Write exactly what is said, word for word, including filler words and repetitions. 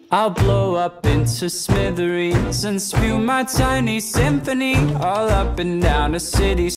I'll blow up into smithereens and spew my tiny symphony all up and down a city